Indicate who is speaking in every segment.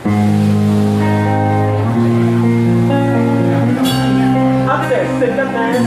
Speaker 1: Upstairs, sit down and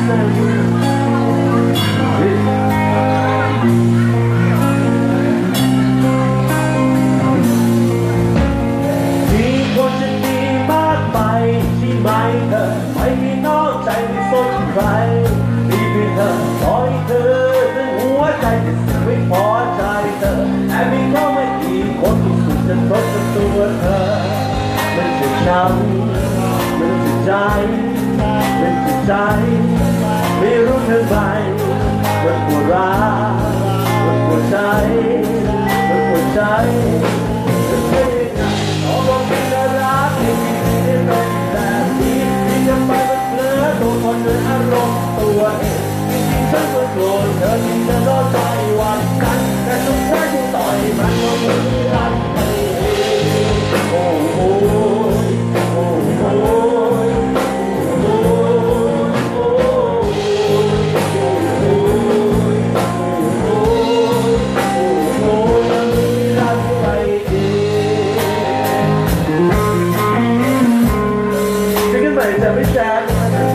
Speaker 1: มีคนจะดีมากไปที่ไม่เธอไม่มีนอกใจไม่สนใครมีเพียงเธอปล่อยเธอถึงหัวใจจะเสียไม่พอใจเธอแต่มีเขาไม่กี่คนที่สุดจะทดกับตัวเธอมันจะช้ำมันจะใจมันจะใจไม่รู้เธอไหมมันปวดร้าวมันปวดใจมันปวดใจจะเป็นยังไงขอบอกที่จะรักที่ไม่ได้เป็นแบบนี้ที่จะไปมันเผลอตัวคนด้วยอารมณ์ตัวเองจริงๆฉันก็โกรธเธอที่จะรอใจวันกันแต่สุดท้ายที่ต่อยมันก็ไม่รักเธอโอ้โหโอ้โหจะไม่แซง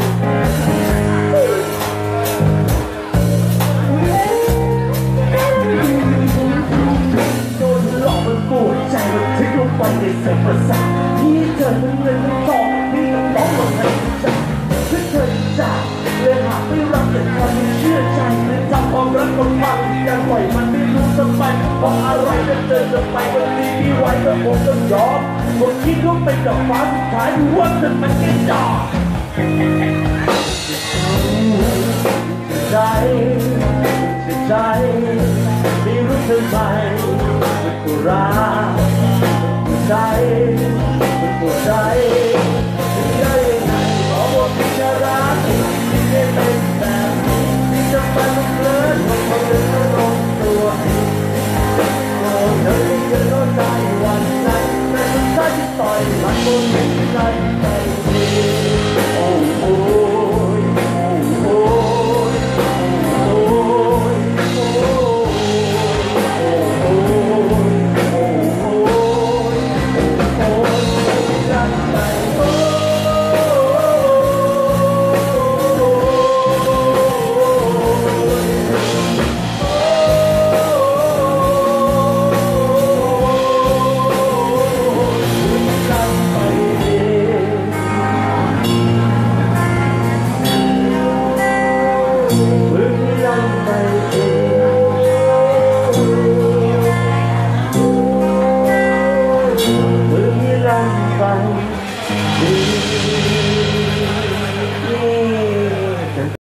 Speaker 1: โดนหลอกมันปวดใจมันทิ้งลงไปในเส้นประสาทที่เธอเป็นเงินเป็นทองที่ต้องลงให้จับถ้าเธอจากเลยหากไม่รักแต่ทำให้เชื่อใจเลยทำความรักคนฟังยังปล่อยมันไม่รู้ทำไมเพราะอะไรก็เจอจะไปวันนี้ที่ไว้ก็คงต้องยอมคนคิดว่าเป็นกับฟ้าสุดท้ายดูว่าเธอมันแค่จอใจใจไม่รู้ทำไมมันปวดร้าวใจมันปวดใจจะได้ยังไงบอกว่าที่จะรักที่ได้เป็นแบบนี้ที่จะไปมันเลิศมันก็เลยต้องลงตัวโอ้เธอที่จะรอใจวันนั้นแต่สุดท้ายที่ต่อยมันก็ไม่ใจใจดีโอ้โหมือที่ลัง